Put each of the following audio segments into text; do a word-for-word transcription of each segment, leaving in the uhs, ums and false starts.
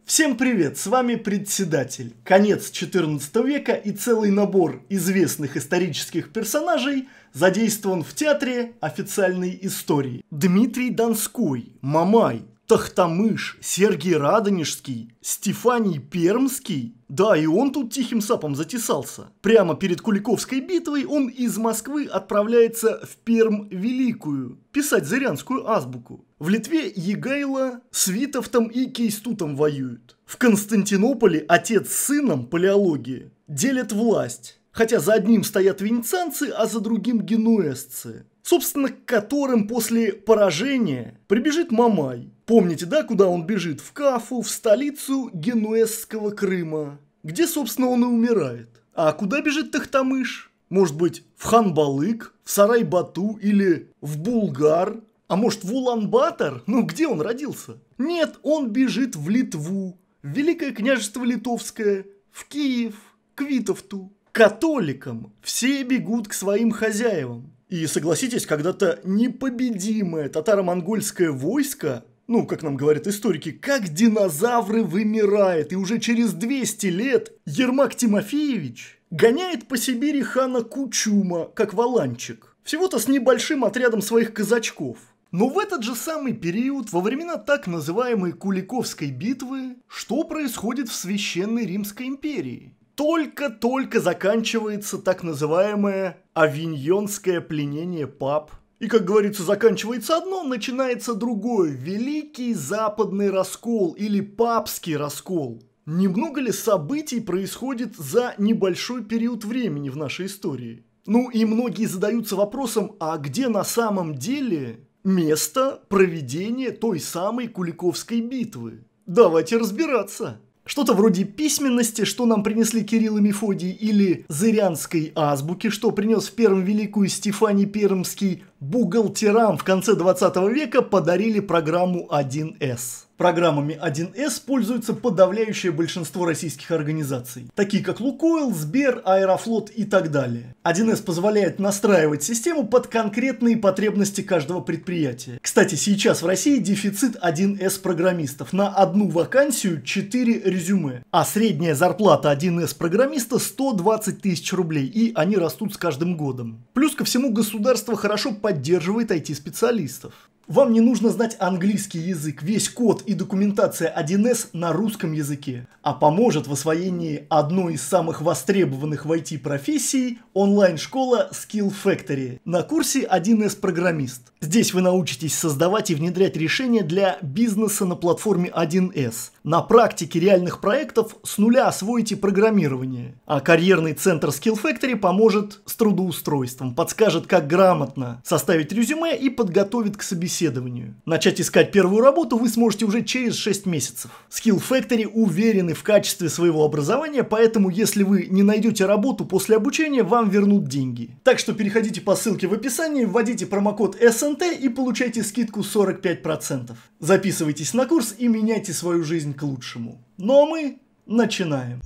Всем привет, с вами председатель. Конец четырнадцатого века и целый набор известных исторических персонажей задействован в театре официальной истории. Дмитрий Донской, Мамай, Тохтамыш, Сергий Радонежский, Стефаний Пермский. Да, и он тут тихим сапом затесался. Прямо перед Куликовской битвой он из Москвы отправляется в Пермь-Великую писать зырянскую азбуку. В Литве Егайло с Витовтом и Кейстутом воюют. В Константинополе отец с сыном, палеологии, делят власть. Хотя за одним стоят венецианцы, а за другим генуэзцы. Собственно, к которым после поражения прибежит Мамай. Помните, да, куда он бежит? В Кафу, в столицу генуэзского Крыма, где, собственно, он и умирает. А куда бежит Тохтамыш? Может быть, в Хан-Балык, в Сарай-Бату или в Булгар? А может, в Улан-Батор? Ну, где он родился? Нет, он бежит в Литву, в Великое княжество Литовское, в Киев, к Витовту. Католикам все бегут к своим хозяевам. И согласитесь, когда-то непобедимое татаро-монгольское войско, ну, как нам говорят историки, как динозавры вымирает, и уже через двести лет Ермак Тимофеевич гоняет по Сибири хана Кучума, как валанчик, всего-то с небольшим отрядом своих казачков. Но в этот же самый период, во времена так называемой Куликовской битвы, что происходит в Священной Римской империи? Только-только заканчивается так называемое авиньонское пленение пап. И, как говорится, заканчивается одно, начинается другое. Великий западный раскол или папский раскол. Немного ли событий происходит за небольшой период времени в нашей истории? Ну и многие задаются вопросом, а где на самом деле место проведения той самой Куликовской битвы? Давайте разбираться. Что-то вроде письменности, что нам принесли Кирилл и Мефодий, или зырянской азбуки, что принес в Пермь-Великую Стефаний Пермский, бухгалтерам в конце двадцатого века подарили программу один эс. Программами один эс пользуются подавляющее большинство российских организаций, такие как Лукойл, Сбер, Аэрофлот и так далее. один эс позволяет настраивать систему под конкретные потребности каждого предприятия. Кстати, сейчас в России дефицит один эс программистов. На одну вакансию четыре резюме. А средняя зарплата один эс программиста сто двадцать тысяч рублей, и они растут с каждым годом. Плюс ко всему государство хорошо поддерживает ай ти-специалистов. Вам не нужно знать английский язык, весь код и документация один эс на русском языке, а поможет в освоении одной из самых востребованных в ай ти-профессий онлайн-школа Skill Factory на курсе один эс программист. Здесь вы научитесь создавать и внедрять решения для бизнеса на платформе один эс. На практике реальных проектов с нуля освоите программирование. А карьерный центр Skill Factory поможет с трудоустройством, подскажет, как грамотно составить резюме и подготовит к собеседованию. Начать искать первую работу вы сможете уже через шесть месяцев. Skill Factory уверены в качестве своего образования, поэтому если вы не найдете работу после обучения, вам вернут деньги. Так что переходите по ссылке в описании, вводите промокод эс эн тэ и получайте скидку сорок пять процентов. Записывайтесь на курс и меняйте свою жизнь к лучшему. Ну а мы начинаем.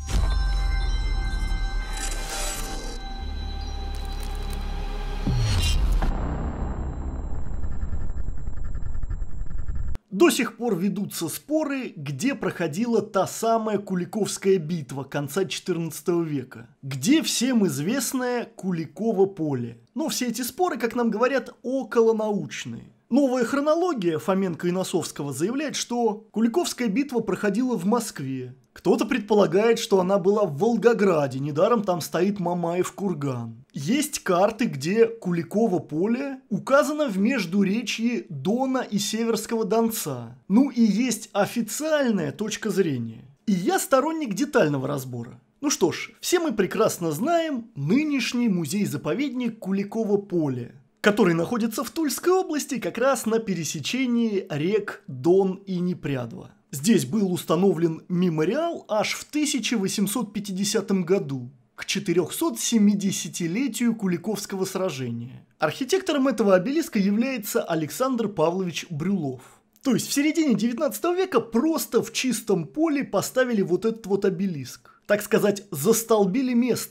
До сих пор ведутся споры, где проходила та самая Куликовская битва конца четырнадцатого века, где всем известное Куликово поле. Но все эти споры, как нам говорят, околонаучные. Новая хронология Фоменко и Носовского заявляет, что Куликовская битва проходила в Москве. Кто-то предполагает, что она была в Волгограде, недаром там стоит Мамаев курган. Есть карты, где Куликово поле указано в междуречье Дона и Северского Донца. Ну и есть официальная точка зрения. И я сторонник детального разбора. Ну что ж, все мы прекрасно знаем нынешний музей-заповедник Куликово поле, который находится в Тульской области как раз на пересечении рек Дон и Непрядва. Здесь был установлен мемориал аж в тысяча восемьсот пятидесятом году, к четырехсотсемидесятилетию Куликовского сражения. Архитектором этого обелиска является Александр Павлович Брюлов. То есть в середине девятнадцатого века просто в чистом поле поставили вот этот вот обелиск. Так сказать, застолбили место.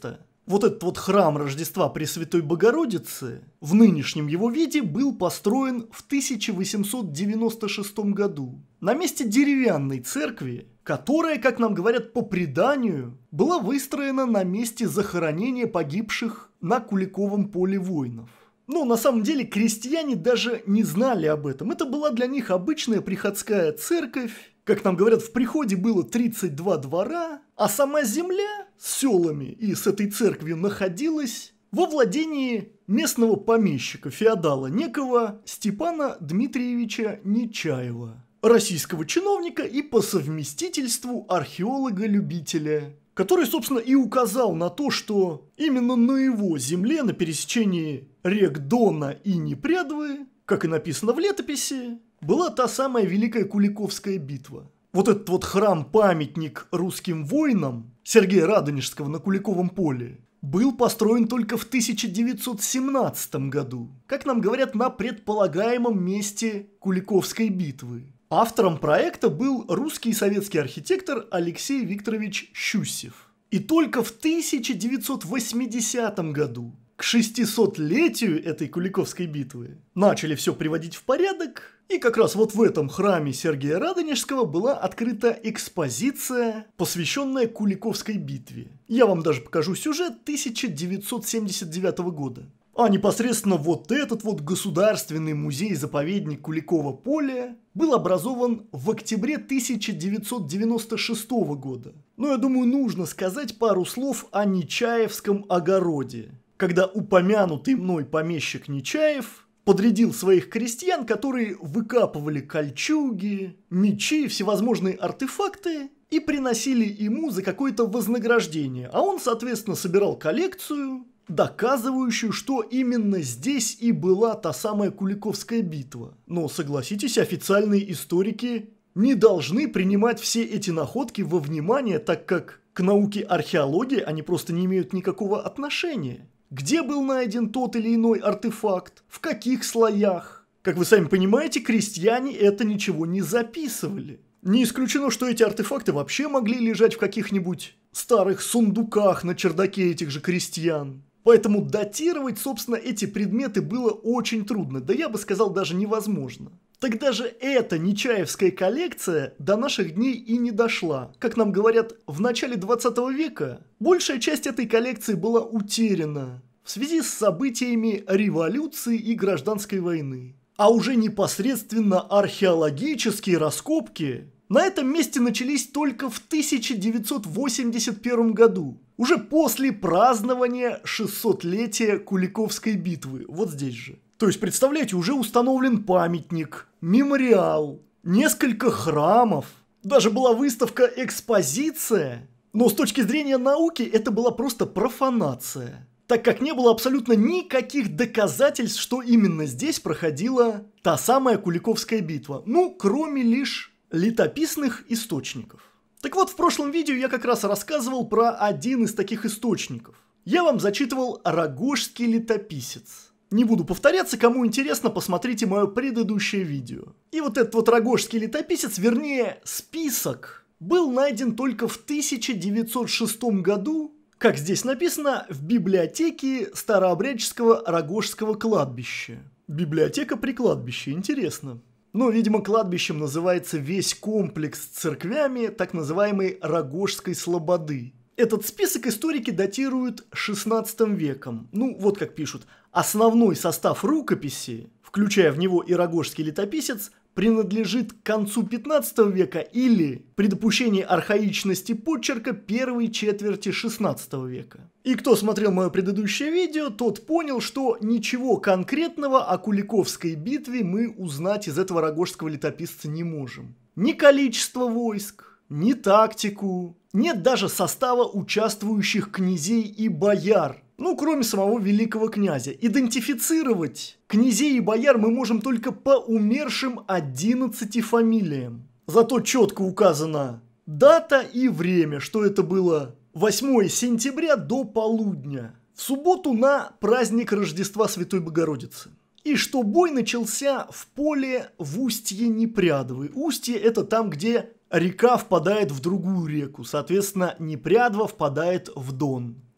Вот этот вот храм Рождества Пресвятой Богородицы в нынешнем его виде был построен в тысяча восемьсот девяносто шестом году на месте деревянной церкви, которая, как нам говорят по преданию, была выстроена на месте захоронения погибших на Куликовом поле воинов. Но на самом деле крестьяне даже не знали об этом. Это была для них обычная приходская церковь. Как нам говорят, в приходе было тридцать два двора, а сама земля с селами и с этой церковью находилась во владении местного помещика, феодала некого Степана Дмитриевича Нечаева, российского чиновника и по совместительству археолога-любителя, который, собственно, и указал на то, что именно на его земле, на пересечении рек Дона и Непрядвы, как и написано в летописи, была та самая Великая Куликовская битва. Вот этот вот храм-памятник русским воинам Сергея Радонежского на Куликовом поле был построен только в тысяча девятьсот семнадцатом году, как нам говорят, на предполагаемом месте Куликовской битвы. Автором проекта был русский и советский архитектор Алексей Викторович Щусев. И только в тысяча девятьсот восьмидесятом году, к шестисотлетию этой Куликовской битвы, начали все приводить в порядок, и как раз вот в этом храме Сергея Радонежского была открыта экспозиция, посвященная Куликовской битве. Я вам даже покажу сюжет тысяча девятьсот семьдесят девятого года. А непосредственно вот этот вот государственный музей-заповедник Куликово поле был образован в октябре тысяча девятьсот девяносто шестого года. Но я думаю, нужно сказать пару слов о Нечаевском огороде, когда упомянутый мной помещик Нечаев подрядил своих крестьян, которые выкапывали кольчуги, мечи, всевозможные артефакты и приносили ему за какое-то вознаграждение. А он, соответственно, собирал коллекцию, доказывающую, что именно здесь и была та самая Куликовская битва. Но, согласитесь, официальные историки не должны принимать все эти находки во внимание, так как к науке археологии они просто не имеют никакого отношения. Где был найден тот или иной артефакт, в каких слоях. Как вы сами понимаете, крестьяне это ничего не записывали. Не исключено, что эти артефакты вообще могли лежать в каких-нибудь старых сундуках на чердаке этих же крестьян. Поэтому датировать, собственно, эти предметы было очень трудно, да я бы сказал, даже невозможно. Так даже эта Нечаевская коллекция до наших дней и не дошла. Как нам говорят, в начале двадцатого века большая часть этой коллекции была утеряна в связи с событиями революции и гражданской войны. А уже непосредственно археологические раскопки на этом месте начались только в тысяча девятьсот восемьдесят первом году. Уже после празднования шестисотлетия Куликовской битвы. Вот здесь же. То есть, представляете, уже установлен памятник, мемориал, несколько храмов. Даже была выставка-экспозиция. Но с точки зрения науки это была просто профанация. Так как не было абсолютно никаких доказательств, что именно здесь проходила та самая Куликовская битва. Ну, кроме лишь летописных источников. Так вот, в прошлом видео я как раз рассказывал про один из таких источников. Я вам зачитывал Рогожский летописец. Не буду повторяться, кому интересно, посмотрите мое предыдущее видео. И вот этот вот Рогожский летописец, вернее список, был найден только в тысяча девятьсот шестом году, как здесь написано, в библиотеке Старообрядческого Рогожского кладбища. Библиотека при кладбище, интересно. Но, видимо, кладбищем называется весь комплекс с церквями так называемой Рогожской слободы. Этот список историки датируют шестнадцатым веком. Ну, вот как пишут. Основной состав рукописи, включая в него и Рогожский летописец, принадлежит к концу пятнадцатого века или, при допущении архаичности почерка, первой четверти шестнадцатого века. И кто смотрел мое предыдущее видео, тот понял, что ничего конкретного о Куликовской битве мы узнать из этого Рогожского летописца не можем. Ни количество войск, ни тактику, нет даже состава участвующих князей и бояр. Ну, кроме самого великого князя. Идентифицировать князей и бояр мы можем только по умершим одиннадцати фамилиям. Зато четко указана дата и время, что это было восьмое сентября до полудня, в субботу на праздник Рождества Святой Богородицы. И что бой начался в поле в устье Непрядвы. Устье – это там, где река впадает в другую реку, соответственно, Непрядва впадает в Дон.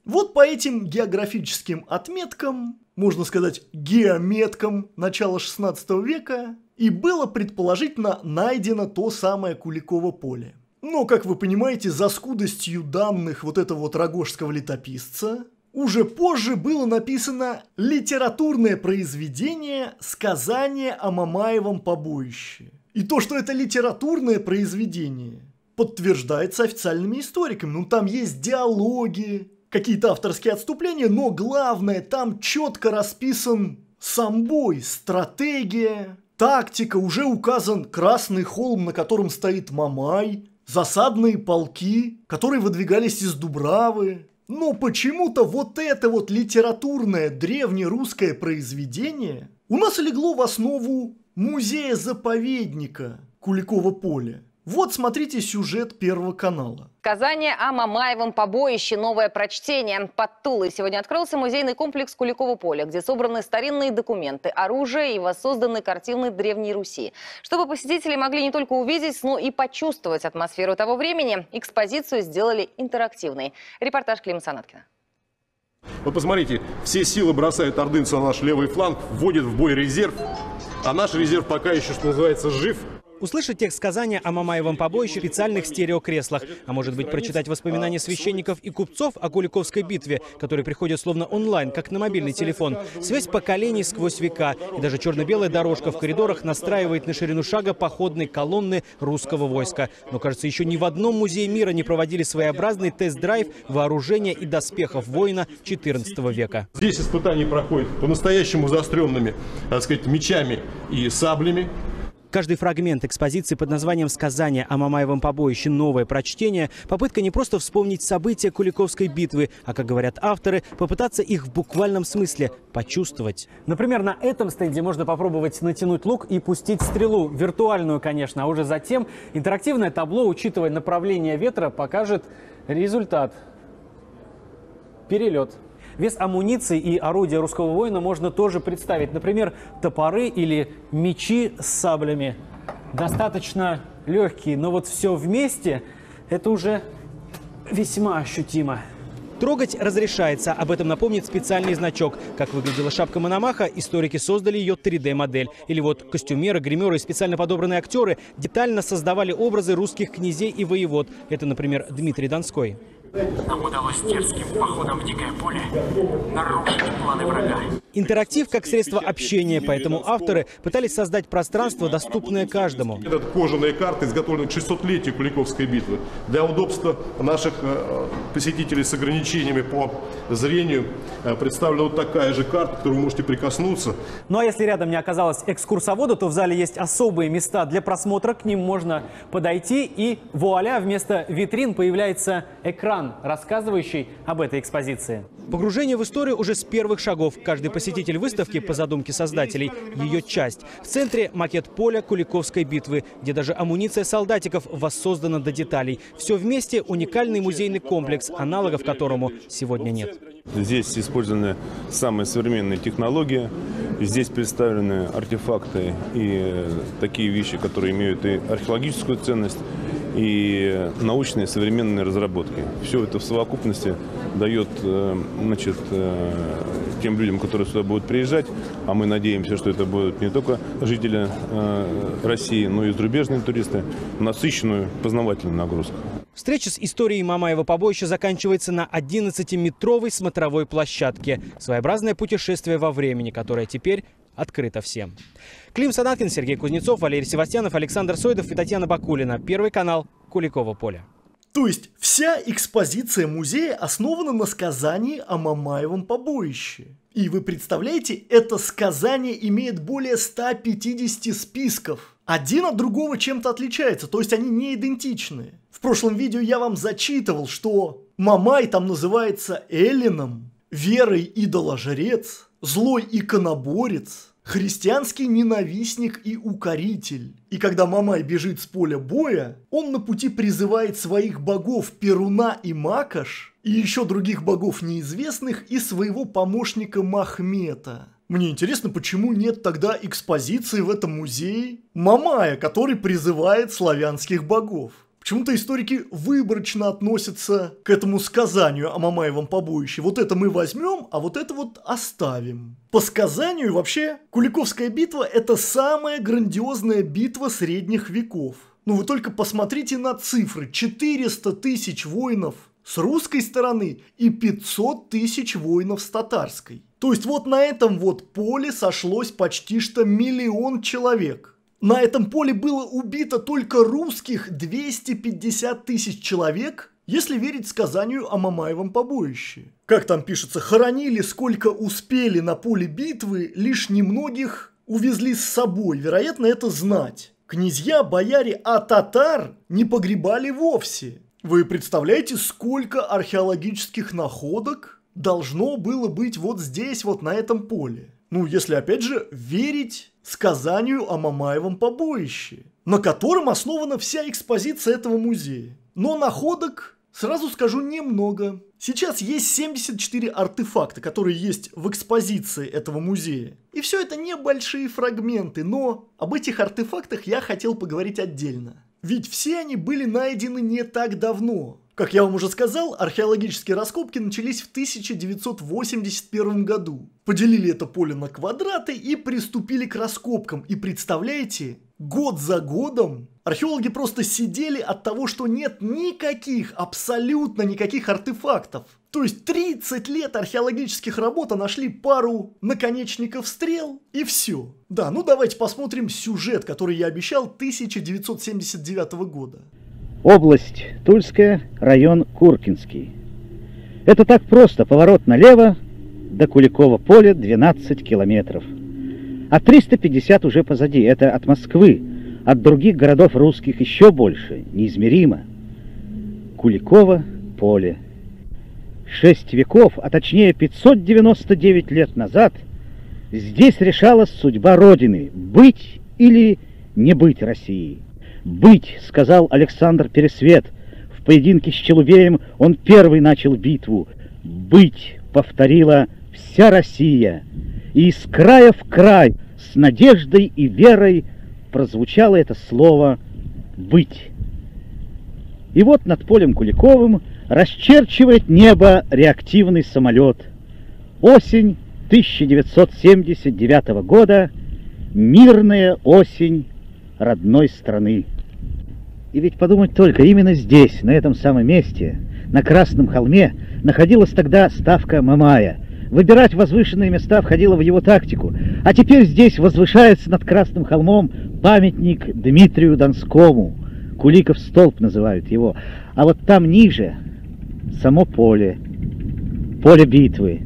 Вот по этим географическим отметкам, можно сказать геометкам начала шестнадцатого века, и было предположительно найдено то самое Куликово поле. Но, как вы понимаете, за скудостью данных вот этого вот рогожского летописца, уже позже было написано литературное произведение «Сказание о Мамаевом побоище». И то, что это литературное произведение, подтверждается официальными историками. Ну, там есть диалоги, какие-то авторские отступления, но главное, там четко расписан сам бой, стратегия, тактика, уже указан Красный холм, на котором стоит Мамай, засадные полки, которые выдвигались из Дубравы. Но почему-то вот это вот литературное древнерусское произведение у нас легло в основу музея-заповедника Куликово поле. Вот смотрите сюжет Первого канала. Сказание о Мамаевом побоище. Новое прочтение. Под Тулой сегодня открылся музейный комплекс Куликово поле, где собраны старинные документы, оружие и воссозданы картины Древней Руси. Чтобы посетители могли не только увидеть, но и почувствовать атмосферу того времени, экспозицию сделали интерактивной. Репортаж Клима Санаткина. Вот посмотрите, все силы бросают ордынцы на наш левый фланг, вводят в бой резерв, а наш резерв пока еще, что называется, жив. Услышать текст сказания о Мамаевом побоище в специальных стереокреслах. А может быть, прочитать воспоминания священников и купцов о Куликовской битве, которые приходят словно онлайн, как на мобильный телефон. Связь поколений сквозь века. И даже черно-белая дорожка в коридорах настраивает на ширину шага походной колонны русского войска. Но, кажется, еще ни в одном музее мира не проводили своеобразный тест-драйв вооружения и доспехов воина четырнадцатого века. Здесь испытания проходят по-настоящему заостренными, так сказать, мечами и саблями. Каждый фрагмент экспозиции под названием «Сказание о Мамаевом побоище. Новое прочтение» – попытка не просто вспомнить события Куликовской битвы, а, как говорят авторы, попытаться их в буквальном смысле почувствовать. Например, на этом стенде можно попробовать натянуть лук и пустить стрелу. Виртуальную, конечно, а уже затем интерактивное табло, учитывая направление ветра, покажет результат. Перелет. Вес амуниции и орудия русского воина можно тоже представить. Например, топоры или мечи с саблями. Достаточно легкие, но вот все вместе – это уже весьма ощутимо. Трогать разрешается. Об этом напомнит специальный значок. Как выглядела шапка Мономаха, историки создали ее три дэ модель. Или вот костюмеры, гримеры и специально подобранные актеры детально создавали образы русских князей и воевод. Это, например, Дмитрий Донской. Нам удалось дерзким походом в дикое поле нарушить планы врага. Интерактив как средство общения, поэтому авторы пытались создать пространство, доступное каждому. Это кожаные карты, изготовленные к шестисотлетию Куликовской битвы. Для удобства наших посетителей с ограничениями по зрению представлена вот такая же карта, к которой вы можете прикоснуться. Ну а если рядом не оказалось экскурсовода, то в зале есть особые места для просмотра. К ним можно подойти, и вуаля, вместо витрин появляется экран, рассказывающий об этой экспозиции. Погружение в историю уже с первых шагов. Каждый посетитель выставки, по задумке создателей, ее часть. В центре макет поля Куликовской битвы, где даже амуниция солдатиков воссоздана до деталей. Все вместе уникальный музейный комплекс, аналогов которому сегодня нет. Здесь использованы самые современные технологии. Здесь представлены артефакты и такие вещи, которые имеют и археологическую ценность, и научные современные разработки. Все это в совокупности дает, значит, тем людям, которые сюда будут приезжать, а мы надеемся, что это будут не только жители России, но и зарубежные туристы, насыщенную познавательную нагрузку. Встреча с историей Мамаева побоища заканчивается на одиннадцатиметровой смотровой площадке. Своеобразное путешествие во времени, которое теперь открыто всем. Клим Санаткин, Сергей Кузнецов, Валерий Севастьянов, Александр Сойдов и Татьяна Бакулина. Первый канал, Куликово поле. То есть вся экспозиция музея основана на сказании о Мамаевом побоище. И вы представляете, это сказание имеет более ста пятидесяти списков. Один от другого чем-то отличается, то есть они не идентичны. В прошлом видео я вам зачитывал, что Мамай там называется Эллином, верой идоложрец, злой иконоборец, христианский ненавистник и укоритель. И когда Мамай бежит с поля боя, он на пути призывает своих богов Перуна и Макаш, и еще других богов неизвестных, и своего помощника Махмета. Мне интересно, почему нет тогда экспозиции в этом музее Мамая, который призывает славянских богов. Почему-то историки выборочно относятся к этому сказанию о Мамаевом побоище. Вот это мы возьмем, а вот это вот оставим. По сказанию вообще Куликовская битва – это самая грандиозная битва средних веков. Ну вы только посмотрите на цифры. четыреста тысяч воинов с русской стороны и пятьсот тысяч воинов с татарской. То есть вот на этом вот поле сошлось почти что миллион человек. На этом поле было убито только русских двести пятьдесят тысяч человек, если верить сказанию о Мамаевом побоище. Как там пишется, хоронили сколько успели на поле битвы, лишь немногих увезли с собой, вероятно, это знать. Князья, бояре, а татар не погребали вовсе. Вы представляете, сколько археологических находок должно было быть вот здесь, вот на этом поле? Ну, если опять же верить сказанию о Мамаевом побоище, на котором основана вся экспозиция этого музея. Но находок, сразу скажу, немного. Сейчас есть семьдесят четыре артефакта, которые есть в экспозиции этого музея. И все это небольшие фрагменты, но об этих артефактах я хотел поговорить отдельно. Ведь все они были найдены не так давно. Как я вам уже сказал, археологические раскопки начались в тысяча девятьсот восемьдесят первом году. Поделили это поле на квадраты и приступили к раскопкам. И представляете, год за годом археологи просто сидели от того, что нет никаких, абсолютно никаких артефактов. То есть тридцать лет археологических работ, а нашли пару наконечников стрел и все. Да, ну давайте посмотрим сюжет, который я обещал тысяча девятьсот семьдесят девятого года. Область Тульская, район Куркинский. Это так просто, поворот налево, до Куликова поля двенадцать километров. А триста пятьдесят уже позади, это от Москвы, от других городов русских еще больше, неизмеримо. Куликово поле. Шесть веков, а точнее пятьсот девяносто девять лет назад, здесь решалась судьба Родины, быть или не быть Россией. «Быть», — сказал Александр Пересвет. В поединке с Челубеем он первый начал битву. «Быть», — повторила вся Россия. И из края в край, с надеждой и верой, прозвучало это слово «быть». И вот над полем Куликовым расчерчивает небо реактивный самолет. Осень тысяча девятьсот семьдесят девятого года, мирная осень родной страны. И ведь подумать только, именно здесь, на этом самом месте, на Красном холме, находилась тогда ставка Мамая. Выбирать возвышенные места входило в его тактику. А теперь здесь возвышается над Красным холмом памятник Дмитрию Донскому. Куликов столб называют его. А вот там ниже само поле, поле битвы.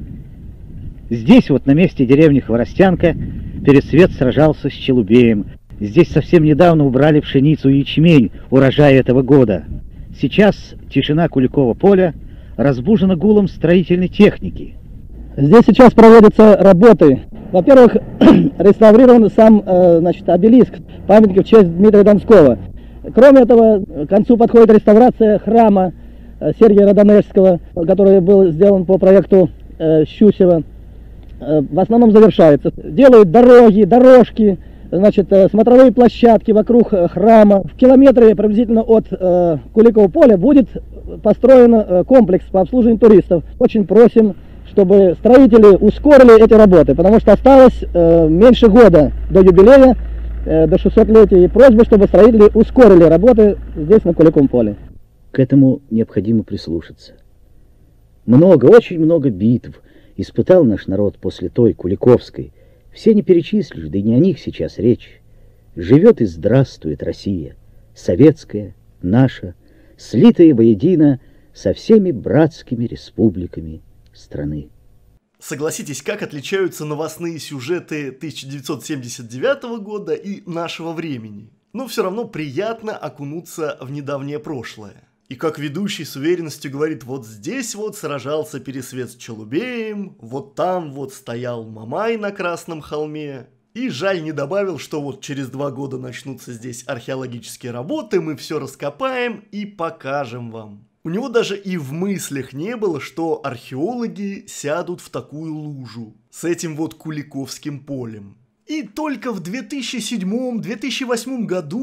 Здесь вот на месте деревни Хворостянка Пересвет сражался с Челубеем. Здесь совсем недавно убрали пшеницу и ячмень, урожая этого года. Сейчас тишина Куликова поля разбужена гулом строительной техники. Здесь сейчас проводятся работы. Во-первых, реставрирован сам значит, обелиск памятника в честь Дмитрия Донского. Кроме этого, к концу подходит реставрация храма Сергия Родонежского, который был сделан по проекту Щусева. В основном завершается. Делают дороги, дорожки, значит, смотровые площадки вокруг храма. В километре приблизительно от э, Куликова поля будет построен э, комплекс по обслуживанию туристов. Очень просим, чтобы строители ускорили эти работы, потому что осталось э, меньше года до юбилея, э, до шестисотлетия, и просьба, чтобы строители ускорили работы здесь на Куликовом поле. К этому необходимо прислушаться. Много, очень много битв испытал наш народ после той Куликовской. Все не перечислишь, да и не о них сейчас речь. Живет и здравствует Россия, советская, наша, слитая воедино со всеми братскими республиками страны. Согласитесь, как отличаются новостные сюжеты тысяча девятьсот семьдесят девятого года и нашего времени. Но все равно приятно окунуться в недавнее прошлое. И как ведущий с уверенностью говорит, вот здесь вот сражался Пересвет с Челубеем, вот там вот стоял Мамай на Красном холме. И жаль не добавил, что вот через два года начнутся здесь археологические работы, мы все раскопаем и покажем вам. У него даже и в мыслях не было, что археологи сядут в такую лужу с этим вот Куликовским полем. И только в две тысячи седьмом — две тысячи восьмом году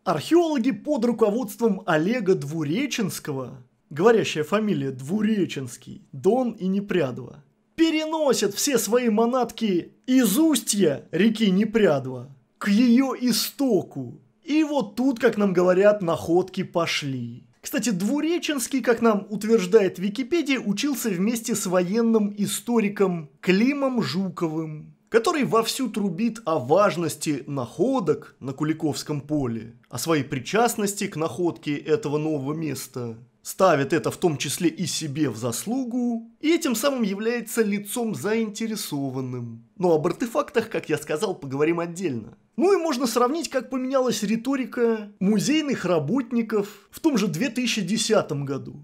Археологи под руководством Олега Двуреченского, говорящая фамилия Двуреченский, Дон и Непрядва, переносят все свои манатки из устья реки Непрядва к ее истоку. И вот тут, как нам говорят, находки пошли. Кстати, Двуреченский, как нам утверждает Википедия, учился вместе с военным историком Климом Жуковым, который вовсю трубит о важности находок на Куликовском поле, о своей причастности к находке этого нового места, ставит это в том числе и себе в заслугу, и этим самым является лицом заинтересованным. Но об артефактах, как я сказал, поговорим отдельно. Ну и можно сравнить, как поменялась риторика музейных работников в том же две тысячи десятом году.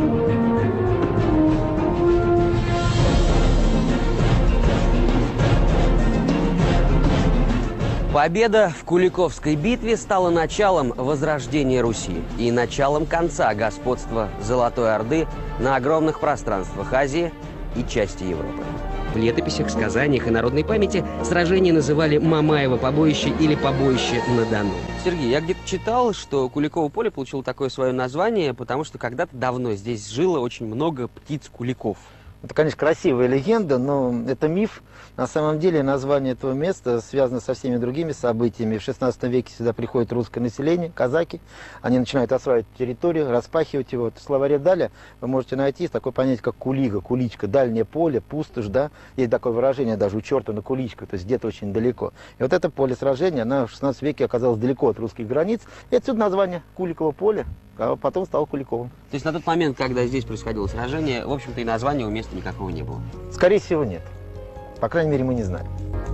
Победа в Куликовской битве стала началом возрождения Руси и началом конца господства Золотой Орды на огромных пространствах Азии и части Европы. В летописях, сказаниях и народной памяти сражение называли Мамаево побоище или побоище на Дону. Сергей, я где-то читал, что Куликово поле получило такое свое название, потому что когда-то давно здесь жило очень много птиц-куликов. Это, конечно, красивая легенда, но это миф. На самом деле название этого места связано со всеми другими событиями. В шестнадцатом веке сюда приходит русское население, казаки. Они начинают осваивать территорию, распахивать его. В словаре Даля вы можете найти такое понятие, как кулига, куличка, дальнее поле, пустошь, да. Есть такое выражение даже у черта на куличку, то есть где-то очень далеко. И вот это поле сражения, оно в шестнадцатом веке оказалось далеко от русских границ. И отсюда название Куликово поле, а потом стало Куликовым. То есть на тот момент, когда здесь происходило сражение, в общем-то и названия у места никакого не было? Скорее всего, нет. По крайней мере, мы не знаем.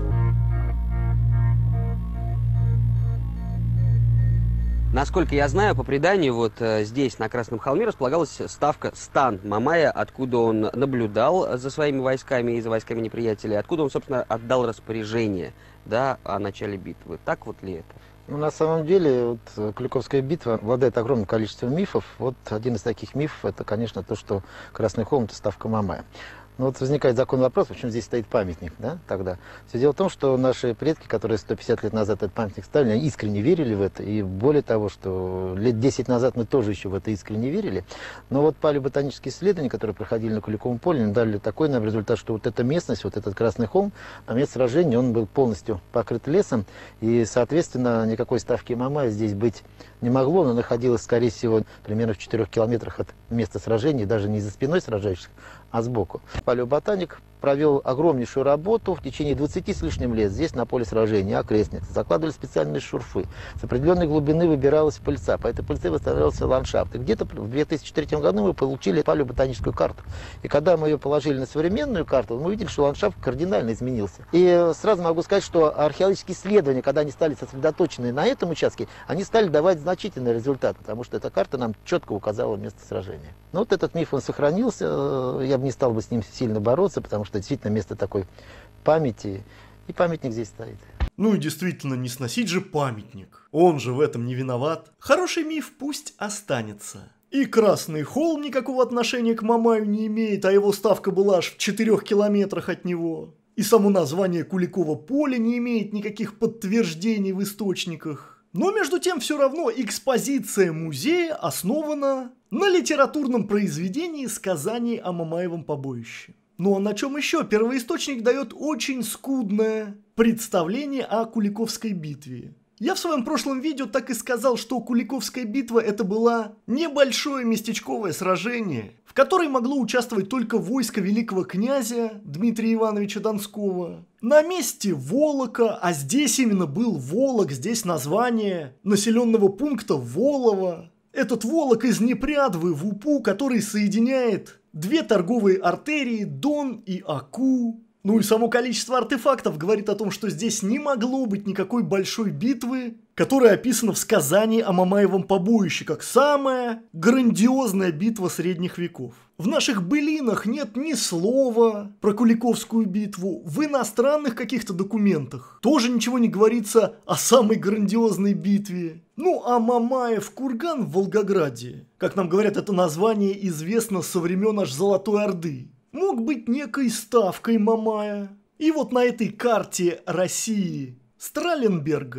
Насколько я знаю, по преданию, вот э, здесь, на Красном холме, располагалась ставка стан Мамая, откуда он наблюдал за своими войсками и за войсками неприятеля, откуда он, собственно, отдал распоряжение, да, о начале битвы. Так вот ли это? Ну, на самом деле, вот, Куликовская битва обладает огромным количеством мифов. Вот один из таких мифов, это, конечно, то, что Красный холм – это ставка Мамая. Но вот возникает законный вопрос, почему здесь стоит памятник, да, тогда. Все дело в том, что наши предки, которые сто пятьдесят лет назад этот памятник ставили, они искренне верили в это. И более того, что лет десять назад мы тоже еще в это искренне верили. Но вот палеоботанические исследования, которые проходили на Куликовом поле, дали такой нам результат, что вот эта местность, вот этот Красный холм, на месте сражения, он был полностью покрыт лесом. И, соответственно, никакой ставки Мамая здесь быть не могло. Она находилась, скорее всего, примерно в четырёх километрах от места сражения, даже не за спиной сражающихся, а сбоку. Палеоботаник провел огромнейшую работу в течение двадцати с лишним лет здесь, на поле сражения, окрестности. Закладывали специальные шурфы. С определенной глубины выбиралась пыльца. По этой пыльце выставлялся ландшафт. И где-то в две тысячи третьем году мы получили палеоботаническую карту. И когда мы ее положили на современную карту, мы увидели, что ландшафт кардинально изменился. И сразу могу сказать, что археологические исследования, когда они стали сосредоточены на этом участке, они стали давать значительный результат, потому что эта карта нам четко указала место сражения. Но вот этот миф, он сохранился. Я бы не стал бы с ним сильно бороться, потому что действительно место такой памяти, и памятник здесь стоит. Ну и действительно, не сносить же памятник. Он же в этом не виноват. Хороший миф пусть останется. И Красный холм никакого отношения к Мамаю не имеет, а его ставка была аж в четырех километрах от него. И само название Куликово поле не имеет никаких подтверждений в источниках. Но между тем все равно экспозиция музея основана на литературном произведении сказаний о Мамаевом побоище. Ну а на чем еще? Первоисточник дает очень скудное представление о Куликовской битве. Я в своем прошлом видео так и сказал, что Куликовская битва это была небольшое местечковое сражение, в которой могло участвовать только войско великого князя Дмитрия Ивановича Донского. На месте Волока, а здесь именно был Волок, здесь название населенного пункта Волово. Этот Волок из Непрядвы в Упу, который соединяет две торговые артерии Дон и Аку. Ну и само количество артефактов говорит о том, что здесь не могло быть никакой большой битвы, которая описана в сказании о Мамаевом побоище, как самая грандиозная битва средних веков. В наших былинах нет ни слова про Куликовскую битву, в иностранных каких-то документах тоже ничего не говорится о самой грандиозной битве. Ну а Мамаев курган в Волгограде, как нам говорят, это название известно со времен аж Золотой Орды, мог быть некой ставкой Мамая. И вот на этой карте России Страленберга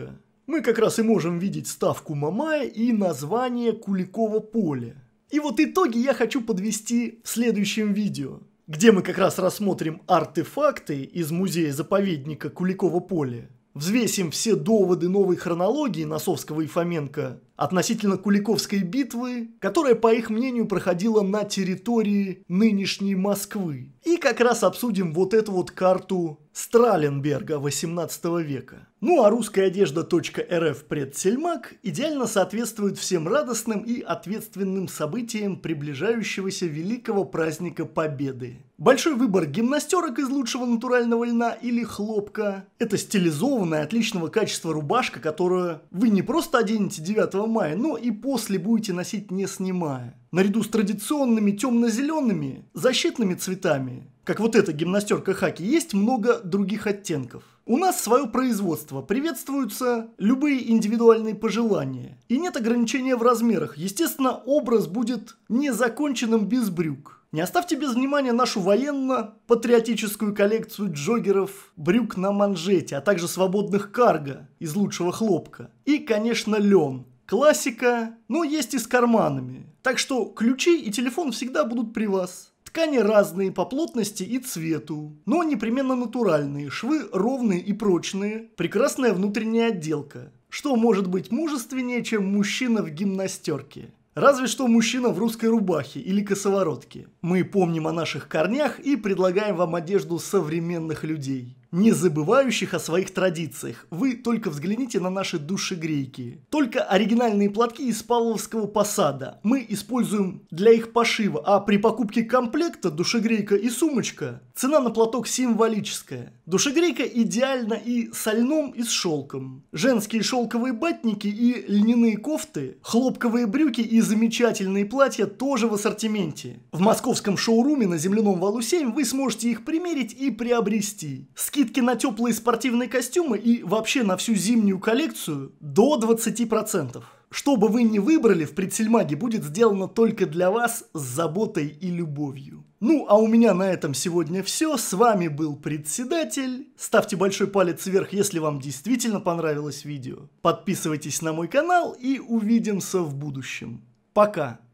мы как раз и можем видеть ставку Мамая и название Куликово поле. И вот итоги я хочу подвести в следующем видео, где мы как раз рассмотрим артефакты из музея-заповедника Куликово поле, взвесим все доводы новой хронологии Носовского и Фоменко относительно Куликовской битвы, которая, по их мнению, проходила на территории нынешней Москвы. И как раз обсудим вот эту вот карту Страленберга восемнадцатого века. Ну а русская одежда.рф предсельмак идеально соответствует всем радостным и ответственным событиям приближающегося великого праздника Победы. Большой выбор гимнастерок из лучшего натурального льна или хлопка. Это стилизованная, отличного качества рубашка, которую вы не просто оденете девятого мая, но и после будете носить не снимая. Наряду с традиционными темно-зелеными защитными цветами, как вот эта гимнастерка хаки, есть много других оттенков. У нас свое производство, приветствуются любые индивидуальные пожелания. И нет ограничения в размерах. Естественно, образ будет незаконченным без брюк. Не оставьте без внимания нашу военно-патриотическую коллекцию джоггеров, брюк на манжете, а также свободных карго из лучшего хлопка. И, конечно, лен. Классика, но есть и с карманами. Так что ключи и телефон всегда будут при вас. Ткани разные по плотности и цвету, но непременно натуральные, швы ровные и прочные, прекрасная внутренняя отделка. Что может быть мужественнее, чем мужчина в гимнастерке? Разве что мужчина в русской рубахе или косоворотке. Мы помним о наших корнях и предлагаем вам одежду современных людей, не забывающих о своих традициях. Вы только взгляните на наши душегрейки. Только оригинальные платки из Павловского посада мы используем для их пошива, а при покупке комплекта душегрейка и сумочка цена на платок символическая. Душегрейка идеально и со льном, и с шелком. Женские шелковые батники и льняные кофты, хлопковые брюки и замечательные платья тоже в ассортименте. В московском шоуруме на Земляном валу семь вы сможете их примерить и приобрести. Скидки на теплые спортивные костюмы и вообще на всю зимнюю коллекцию до двадцати процентов. Что бы вы ни выбрали в предсельмаге, будет сделано только для вас с заботой и любовью. Ну, а у меня на этом сегодня все. С вами был председатель. Ставьте большой палец вверх, если вам действительно понравилось видео. Подписывайтесь на мой канал и увидимся в будущем. Пока!